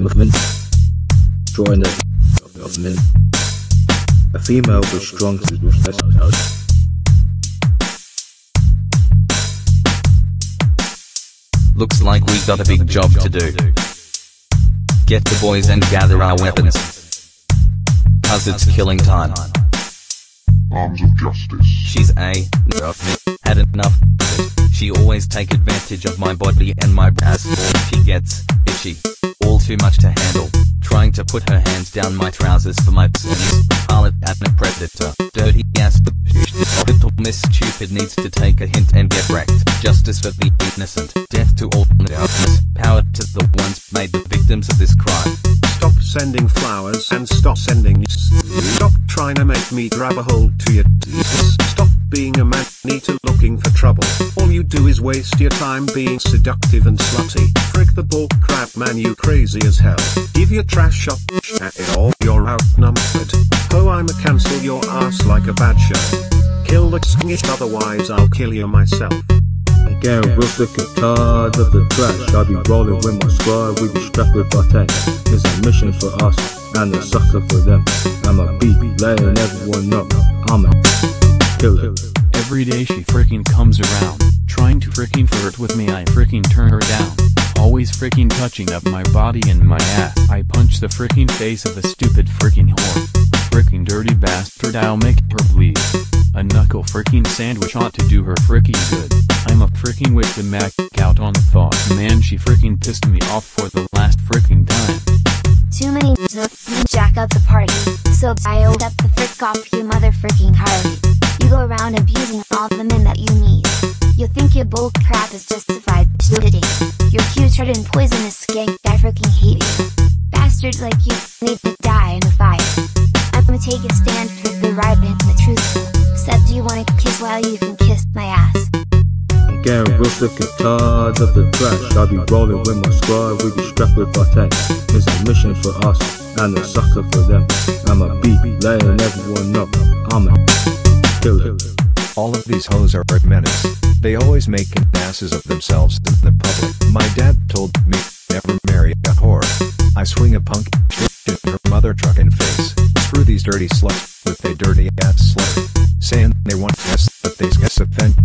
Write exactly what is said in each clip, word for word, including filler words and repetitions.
movement, drawing the government. A female was strong to the house. Looks like we got a big job to do. Get the boys and gather our weapons, cause it's killing time. Arms of justice. She's a had enough of it. She always take advantage of my body and my ass. She gets itchy, all too much to handle. Trying to put her hands down my trousers for my pussies. Harlot and a predator, dirty ass. Little Miss Stupid needs to take a hint and get wrecked. Justice for the innocent, death to all darkness. Power to the ones made the victims of this crime. Stop sending flowers and stop sending news. Stop trying to make me grab a hold to your teeth. Stop being a man-eater looking for trouble. All you do is waste your time being seductive and slutty. Frick the bull crap, man, you crazy as hell. Give your trash up, at it all, you're outnumbered. Oh, I'ma cancel your ass like a bad show. Kill the skit, otherwise I'll kill you myself. Again, real sick and tired of the trash. I'll be rolling with my squad, we be strapped with our tech. It's a mission for us, and a sucker for them. I'ma be letting everyone know, I'm a killer. Every day she freaking comes around, trying to freaking flirt with me. I freaking turn her down. Always freaking touching up my body and my ass. I punch the freaking face of a stupid freaking whore. Freaking dirty bastard, I'll make her bleed. A knuckle freaking sandwich ought to do her freaking good. I'm a freaking with the Mac out on the thought. Man, she freaking pissed me off for the last freaking time. Too many to jack up the party, so I owed up the frick off you mother freaking Harley. You go around abusing all the men that you meet. You think your bull crap is justified stupidity. You're putrid and poisonous skank, I freaking hate you. Bastards like you need to die in a fight. I'm gonna take a stand for the right and the truth. Said, do you wanna kiss while you can kiss my ass? Again, real sick and tired of the trash. I'll be rolling with my squad, we be strapped with our tech. It's a mission for us, and a sucker for them. I'ma be letting everyone know, I'm a killer. All of these hoes are a menace. They always making asses of themselves in the public. My dad told me, never marry a whore. I swing a punk shit in her mother truckin' face. Screw these dirty sluts with their dirty ass slut. Saying they want us, but they guess offend.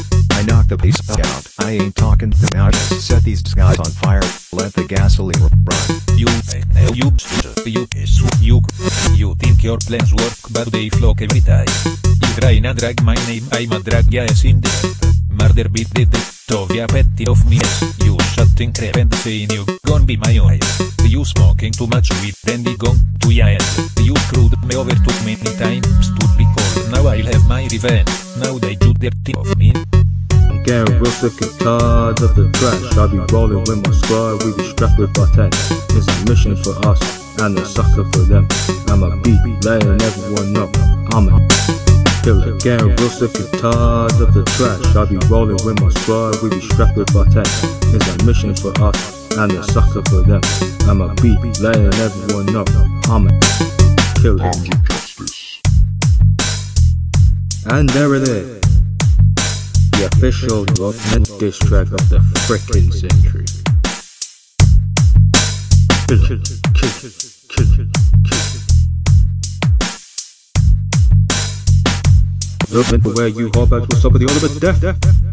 I knock the piece out, I ain't talking them out. Set these guys on fire, let the gasoline run. You, you, you, you, you think your plans work, but they flop every time. You try and drag my name, I'm a drag, yes indeed. Murder beat the Tovia petty of me. You shutting crap and saying you gon' be my oil. You smoking too much weed and you gone to your head. You screwed me over too many times, stood be cold. Now I'll have my revenge, now they do dirty of me. Again, real sick and tired of the trash. I'll be rolling with my squad, we be strapped with our tech. It's a mission for us, and a sucker for them. I'ma be letting everyone know, I'm a killer. Again, real sick and tired of the trash. I'll be rolling with my squad, we be strapped with our tech. It's a mission for us, and a sucker for them. I'ma be letting everyone know, I'm a killer. Arms of justice. And there it is, the official government diss track of the frickin' century. Looking for where you hop out with some of the ultimate death.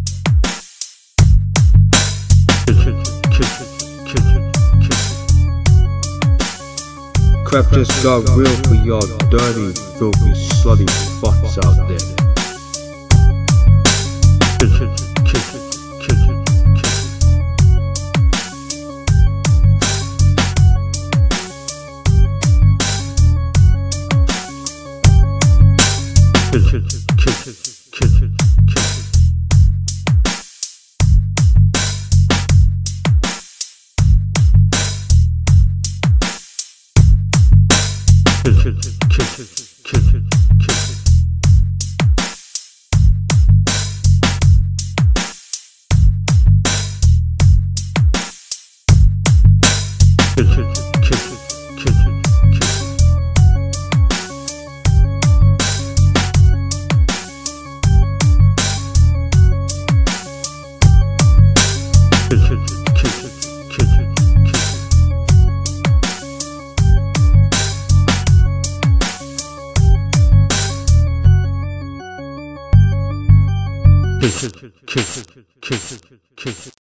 Crap just got real for y'all dirty, filthy, slutty fucks out there. kiss, kiss, kiss, kiss.